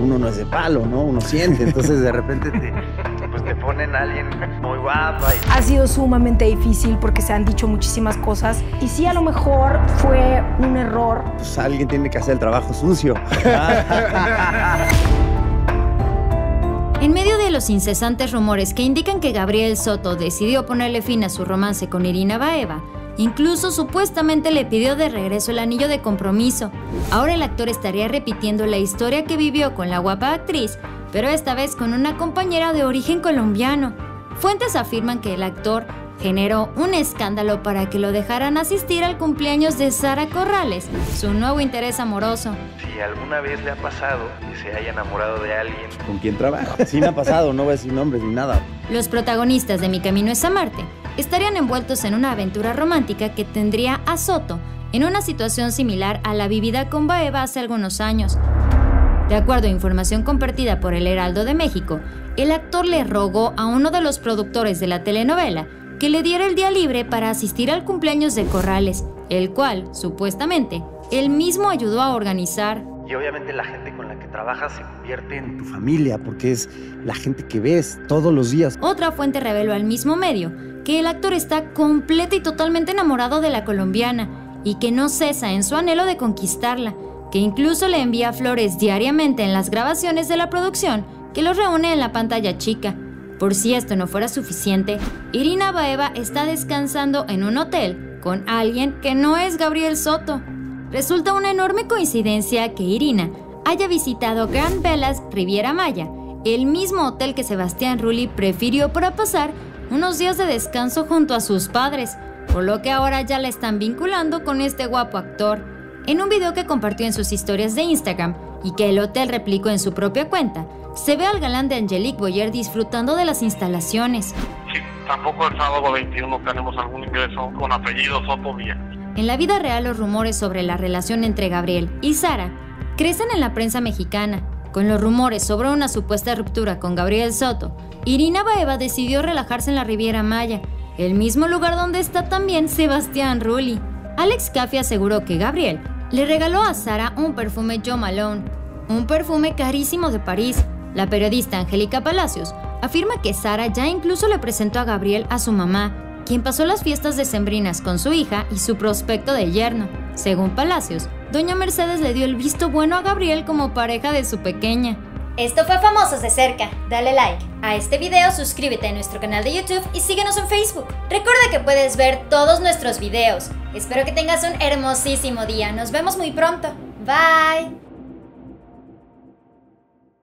uno no es de palo, ¿no? Uno siente, entonces de repente te ponen a alguien muy guapa. Ha sido sumamente difícil porque se han dicho muchísimas cosas y sí, a lo mejor fue un error. Pues alguien tiene que hacer el trabajo sucio. En medio de los incesantes rumores que indican que Gabriel Soto decidió ponerle fin a su romance con Irina Baeva, incluso supuestamente le pidió de regreso el anillo de compromiso. Ahora el actor estaría repitiendo la historia que vivió con la guapa actriz, pero esta vez con una compañera de origen colombiano. Fuentes afirman que el actor generó un escándalo para que lo dejaran asistir al cumpleaños de Sara Corrales, su nuevo interés amoroso. Si alguna vez le ha pasado que se haya enamorado de alguien ¿con quién trabaja? Sí me ha pasado, no voy a decir nombres ni nada. Los protagonistas de Mi Camino es Amarte estarían envueltos en una aventura romántica que tendría a Soto en una situación similar a la vivida con Baeva hace algunos años. De acuerdo a información compartida por El Heraldo de México, el actor le rogó a uno de los productores de la telenovela que le diera el día libre para asistir al cumpleaños de Corrales, el cual, supuestamente, él mismo ayudó a organizar. Y obviamente la gente con la que trabajas se convierte en tu familia, porque es la gente que ves todos los días. Otra fuente reveló al mismo medio que el actor está completo y totalmente enamorado de la colombiana y que no cesa en su anhelo de conquistarla, que incluso le envía flores diariamente en las grabaciones de la producción que los reúne en la pantalla chica. Por si esto no fuera suficiente, Irina Baeva está descansando en un hotel con alguien que no es Gabriel Soto. Resulta una enorme coincidencia que Irina haya visitado Grand Velas Riviera Maya, el mismo hotel que Sebastián Rulli prefirió para pasar unos días de descanso junto a sus padres, por lo que ahora ya la están vinculando con este guapo actor. En un video que compartió en sus historias de Instagram y que el hotel replicó en su propia cuenta, se ve al galán de Angelique Boyer disfrutando de las instalaciones. Sí, tampoco el sábado 21 tenemos algún ingreso con apellido Soto Vía. En la vida real, los rumores sobre la relación entre Gabriel y Sara crecen en la prensa mexicana. Con los rumores sobre una supuesta ruptura con Gabriel Soto, Irina Baeva decidió relajarse en la Riviera Maya, el mismo lugar donde está también Sebastián Rulli. Alex Caffey aseguró que Gabriel le regaló a Sara un perfume Jo Malone, un perfume carísimo de París. La periodista Angélica Palacios afirma que Sara ya incluso le presentó a Gabriel a su mamá, quien pasó las fiestas decembrinas con su hija y su prospecto de yerno. Según Palacios, doña Mercedes le dio el visto bueno a Gabriel como pareja de su pequeña. Esto fue Famosos de Cerca. Dale like a este video, suscríbete a nuestro canal de YouTube y síguenos en Facebook. Recuerda que puedes ver todos nuestros videos. Espero que tengas un hermosísimo día. Nos vemos muy pronto. Bye.